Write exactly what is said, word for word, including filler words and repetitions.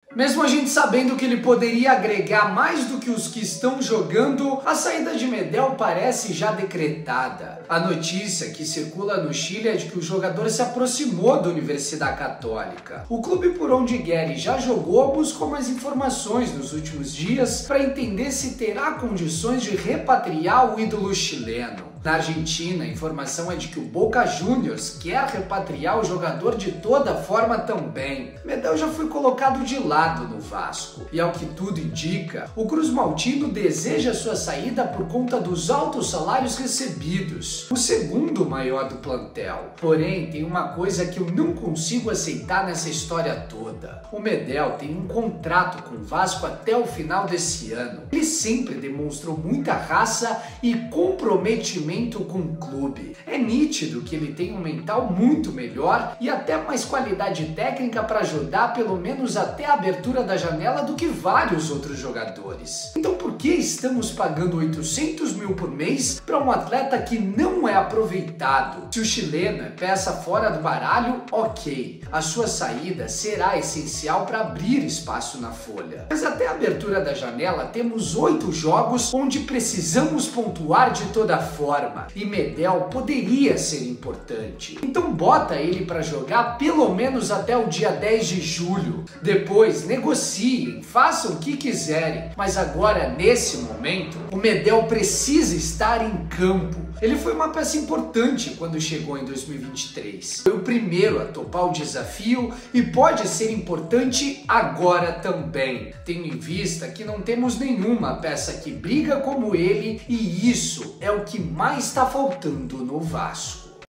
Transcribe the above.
Mesmo a gente sabendo que ele poderia agregar mais do que os que estão jogando, a saída de Medel parece já decretada. A notícia que circula no Chile é de que o jogador se aproximou da Universidade Católica. O clube por onde Guerri já jogou buscou mais informações nos últimos dias para entender se terá condições de repatriar o ídolo chileno. Na Argentina, a informação é de que o Boca Juniors quer repatriar o jogador de toda forma também. Medel já foi colocado de lado no Vasco. E ao que tudo indica, o Cruz Maltino deseja sua saída por conta dos altos salários recebidos, o segundo maior do plantel. Porém, tem uma coisa que eu não consigo aceitar nessa história toda. O Medel tem um contrato com o Vasco até o final desse ano. Ele sempre demonstrou muita raça e comprometimento com o clube. É nítido que ele tem um mental muito melhor e até mais qualidade técnica para ajudar pelo menos até a abertura da janela do que vários outros jogadores. Então por que estamos pagando oitocentos mil por mês para um atleta que não é aproveitado? Se o chileno é peça fora do baralho, ok. A sua saída será essencial para abrir espaço na folha. Mas até a abertura da janela temos oito jogos onde precisamos pontuar de toda forma. E Medel poderia ser importante. Então bota ele para jogar pelo menos até o dia dez de julho. Depois negociem, façam o que quiserem. Mas agora, nesse momento, o Medel precisa estar em campo. Ele foi uma peça importante quando chegou em dois mil e vinte e três. Foi o primeiro a topar o desafio e pode ser importante agora também, tendo em vista que não temos nenhuma peça que briga como ele e isso é o que mais está faltando no Vasco.